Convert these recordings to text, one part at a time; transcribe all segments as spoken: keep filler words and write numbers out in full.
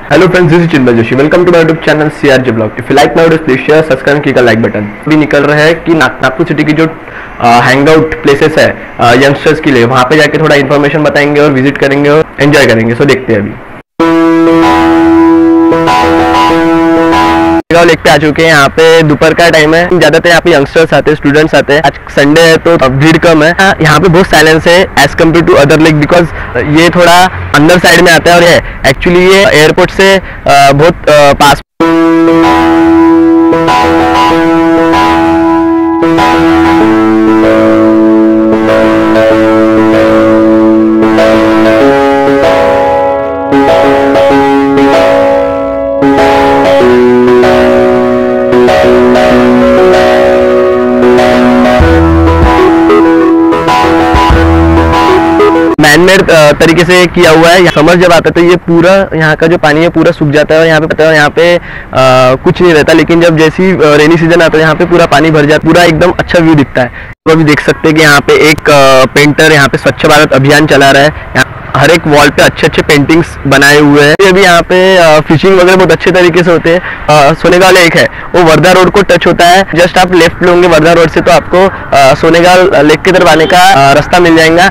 Hello friends, this is Chinmay Joshi. Welcome to my YouTube channel C R J Blog. If you like my videos, please share, subscribe, click the like button. अभी निकल रहा है कि Nagpur city की जो hang out places है youngsters के लिए, वहाँ पे जाके थोड़ा इन्फॉर्मेशन बताएंगे और विजिट करेंगे और एंजॉय करेंगे. सो देखते हैं अभी. सोनेगांव लेक पे आ चुके हैं. यहाँ पे दोपहर का टाइम है. ज्यादातर यहाँ पे यंगस्टर्स आते हैं, स्टूडेंट्स आते हैं. आज संडे है तो भीड़ कम है. यहाँ पे बहुत साइलेंस है as compare to other lake, because ये थोड़ा अंदर साइड में आता है और ये एक्चुअली ये एयरपोर्ट से बहुत पास. मैनमेड तरीके से किया हुआ है. समर जब आता है तो ये पूरा यहाँ का जो पानी है पूरा सूख जाता है और यहाँ पे पता है यहाँ पे आ, कुछ नहीं रहता. लेकिन जब जैसी रेनी सीजन आता है यहाँ पे पूरा पानी भर जाता है, पूरा एकदम अच्छा व्यू दिखता है. तो अभी देख सकते हैं कि यहाँ पे एक पेंटर यहाँ पे स्वच्छ भारत अभियान चला रहा है. हर एक वॉल पे अच्छे अच्छे पेंटिंग्स बनाए हुए हैं. अभी यहाँ पे फिशिंग वगैरह बहुत अच्छे तरीके से होते हैं. सोनेगांव लेक है वो वर्धा रोड को टच होता है. जस्ट आप लेफ्ट लोगे वर्धा रोड से तो आपको सोनेगांव लेक की तरफ आने का रास्ता मिल जाएगा.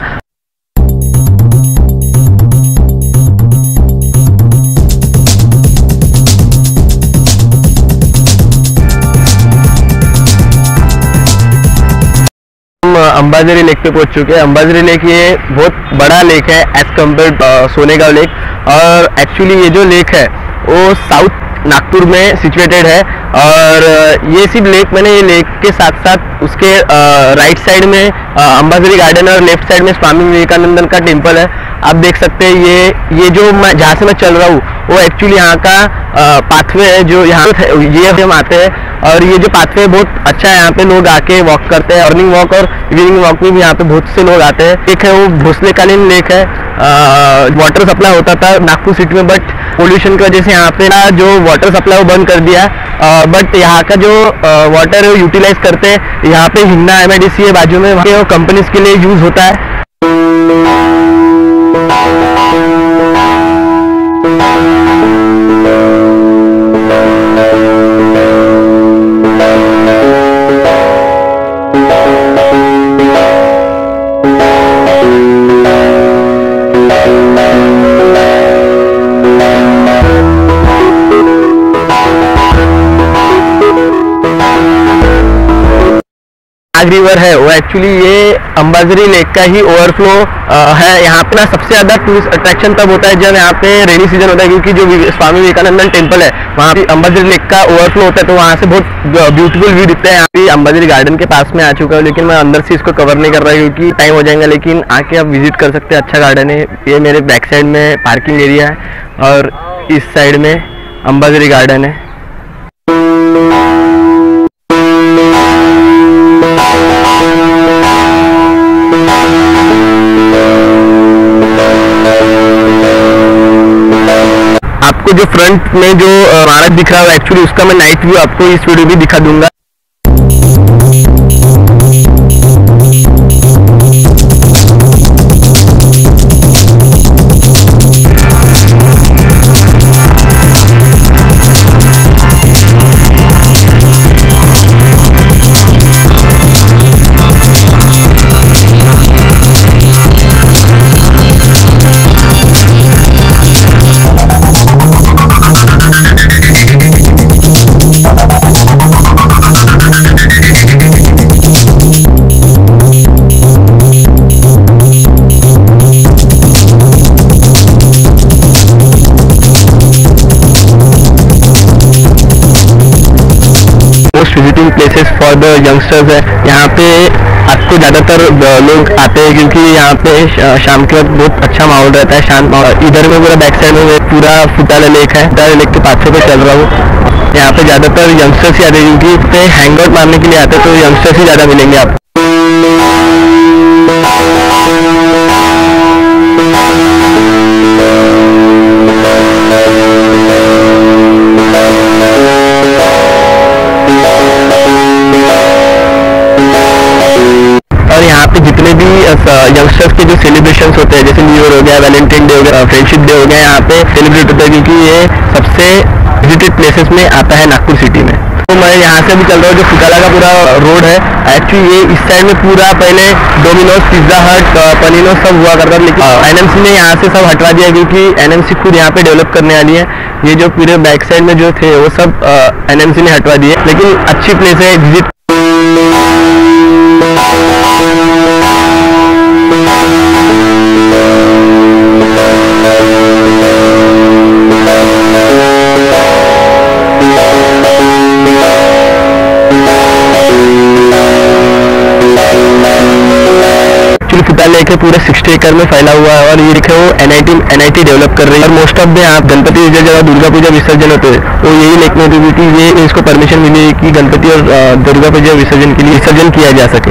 अंबाजरी लेक पे पहुंच चुके हैं. अंबाजरी लेक ये बहुत बड़ा लेक है एज कम्पेयर सोनेगांव लेक. और एक्चुअली ये जो लेक है वो साउथ नागपुर में सिचुएटेड है. और ये सिर्फ लेक मैंने ये लेक के साथ साथ उसके राइट साइड में अंबाजरी गार्डन और लेफ्ट साइड में स्वामी विवेकानंद का टेम्पल है. आप देख सकते हैं ये ये जो मैं जहाँ से मैं चल रहा हूँ वो एक्चुअली यहाँ का पाथवे है जो यहाँ ये हम आते हैं. और ये जो पाथवे बहुत अच्छा है. यहाँ पे लोग आके वॉक करते हैं. मॉर्निंग वॉक और इवनिंग वॉक में भी यहाँ पे बहुत से लोग आते हैं. एक है वो भोसले कालीन लेक है. वाटर सप्लाई होता था नागपुर सिटी में, बट पोल्यूशन की वजह से यहाँ पे ना जो वाटर सप्लाई वो बंद कर दिया. बट यहाँ का जो वाटर है वो यूटिलाइज करते हैं. यहाँ पे हिन्ना एम आई डी सी है बाजू में, वहाँ वो कंपनीज के लिए यूज होता है. नाग रिवर है वो एक्चुअली ये अंबाजरी लेक का ही ओवरफ्लो है. यहाँ पे ना सबसे ज्यादा टूरिस्ट अट्रैक्शन तब होता है जब यहाँ पे रेनी सीजन होता है, क्योंकि जो स्वामी विवेकानंद टेम्पल है वहाँ पे अंबाजरी लेक का ओवरफ्लो होता है. तो वहाँ से बहुत ब्यूटीफुल व्यू दिखता है. यहाँ पे अंबाजरी गार्डन के पास में आ चुका हूँ, लेकिन मैं अंदर से इसको कवर नहीं कर रहा क्योंकि टाइम हो जाएगा. लेकिन आके आप विजिट कर सकते हैं. अच्छा गार्डन है. ये मेरे बैक साइड में पार्किंग एरिया है और इस साइड में अंबाजरी गार्डन है. आपको जो फ्रंट में जो इमारत दिख रहा है एक्चुअली उसका मैं नाइट व्यू आपको इस वीडियो में दिखा दूंगा. Visiting places for the youngsters है. यहाँ पे आपको ज़्यादातर लोग आते हैं क्योंकि यहाँ पे शाम के वक्त बहुत अच्छा माहौल रहता है, शांत माहौल. इधर में पूरा बैक साइड में पूरा फुटाला लेक है. फुटाला लेक के पास पे चल रहा हूँ. यहाँ पे ज़्यादातर यंगस्टर्स ही आते हैं क्योंकि पे हैंग आउट मारने के लिए आते हैं, तो यंगस्टर्स ही ज़्यादा मिलेंगे आपको. यंगस्टर्स के जो सेलिब्रेशंस होते हैं, जैसे न्यू ईयर हो गया, वैलेंटाइन डे हो गया, फ्रेंडशिप डे हो गया, यहाँ पे सेलिब्रेट होता है क्योंकि ये सबसे विजिटेड प्लेसेस में आता है नागपुर सिटी में। तो मैं यहाँ से भी चल रहा हूँ, जो फुटाला का पूरा रोड है, एक्चुअली ये इस साइड में पूरा पहले डोमिनोज, पिज्जा हट, पनीनो सब हुआ करता था, लेकिन एनएमसी ने यहाँ से सब हटवा दिया क्योंकि एनएमसी खुद यहाँ पे डेवलप करने वाली है। ये जो पूरे बैक साइड में जो थे वो सब एनएमसी ने हटवा दिए, लेकिन अच्छी प्लेस है विजिट। फुटाला लेक है, पूरे साठ एकड़ में फैला हुआ है और ये देखे वो एनआईटी एनआईटी डेवलप कर रही है। और मोस्ट ऑफ द यहाँ गणपति विसर्जन जगह दुर्गा पूजा विसर्जन होते हैं तो यही लेक में होती थी। ये इसको परमिशन मिली कि गणपति और दुर्गा पूजा विसर्जन के लिए विसर्जन किया जा सके।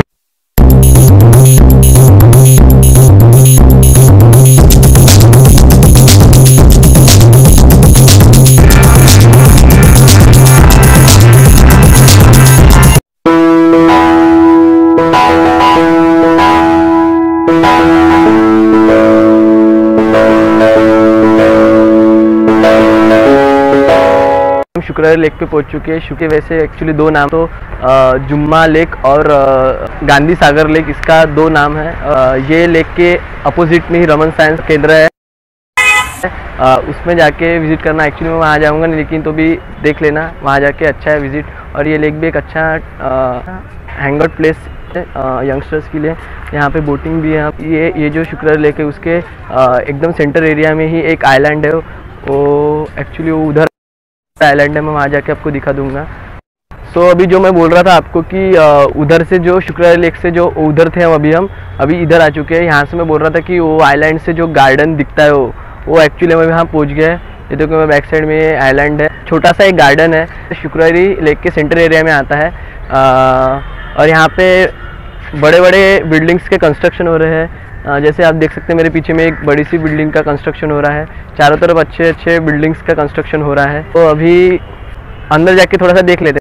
शुक्रवार लेक पे पहुंच चुके हैं। शुक्र वैसे एक्चुअली दो नाम, तो जुम्मा लेक और गांधी सागर लेक, इसका दो नाम है। आ, ये लेक के अपोजिट में ही रमन साइंस केंद्र है, आ, उसमें जाके विजिट करना। एक्चुअली मैं वहाँ जाऊँगा नहीं, लेकिन तो भी देख लेना, वहाँ जाके अच्छा है विजिट। और ये लेक भी एक अच्छा हैंग आउट प्लेस है यंगस्टर्स के लिए। यहाँ पे बोटिंग भी है। ये ये जो शुक्रवार लेक है उसके आ, एकदम सेंटर एरिया में ही एक आइलैंड है, वो एक्चुअली वो उधर आइलैंड है, मैं वहाँ जाके आपको दिखा दूंगा। सो so, अभी जो मैं बोल रहा था आपको कि उधर से जो शुक्रवार लेक से जो उधर थे हम अभी हम अभी इधर आ चुके हैं। यहाँ से मैं बोल रहा था कि वो आइलैंड से जो गार्डन दिखता है वो वो एक्चुअली मैं यहाँ पहुँच गया है। ये देखो मैं बैक साइड में ये आइलैंड है, छोटा सा एक गार्डन है, शुक्रवारी लेक के सेंटर एरिया में आता है। आ, और यहाँ पे बड़े बड़े बिल्डिंग्स के कंस्ट्रक्शन हो रहे हैं। जैसे आप देख सकते हैं मेरे पीछे में एक बड़ी सी बिल्डिंग का कंस्ट्रक्शन हो रहा है, चारों तरफ अच्छे अच्छे बिल्डिंग्स का कंस्ट्रक्शन हो रहा है। तो अभी अंदर जाके थोड़ा सा देख लेते हैं।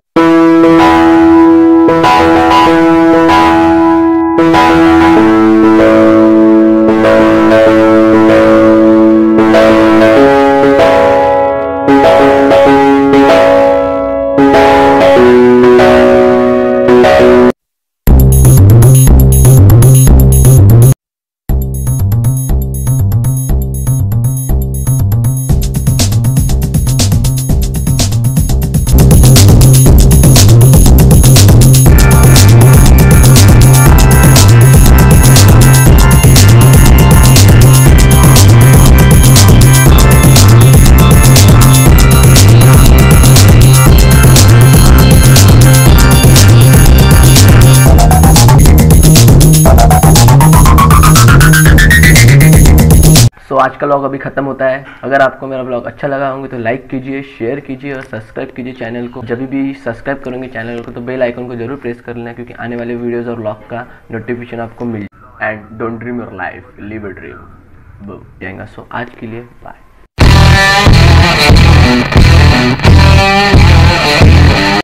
तो आज का व्लॉग अभी ख़त्म होता है। अगर आपको मेरा व्लॉग अच्छा लगा होंगे तो लाइक कीजिए, शेयर कीजिए और सब्सक्राइब कीजिए चैनल को। जब भी सब्सक्राइब करोगे चैनल को तो बेल आइकन को जरूर प्रेस कर लेना, क्योंकि आने वाले वीडियोस और व्लॉग का नोटिफिकेशन आपको मिल। And don't dream your life, live a dream. जाएगा। सो आज के लिए बाय।